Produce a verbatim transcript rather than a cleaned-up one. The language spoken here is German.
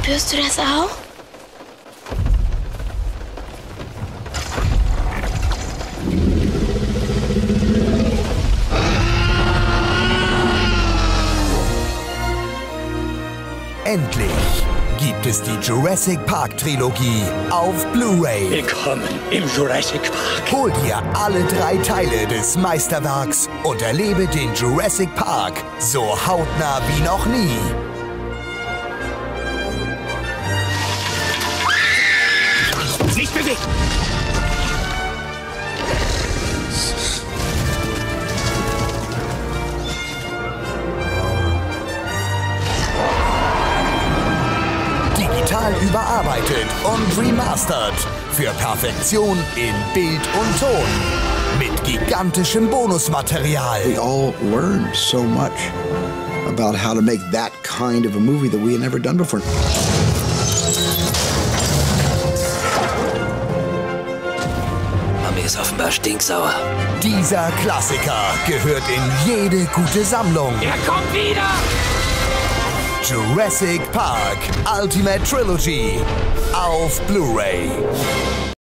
Spürst du das auch? Endlich gibt es die Jurassic Park Trilogie auf Blu-ray. Willkommen im Jurassic Park. Hol dir alle drei Teile des Meisterwerks und erlebe den Jurassic Park so hautnah wie noch nie. Nicht bewegen! Digital überarbeitet und remastert für Perfektion in Bild und Ton mit gigantischem Bonusmaterial. We all learned so much about how to make that kind of a movie that we had never done before. Mami ist offenbar stinksauer. Dieser Klassiker gehört in jede gute Sammlung. Er kommt wieder! Jurassic Park Ultimate Trilogy auf Blu-ray.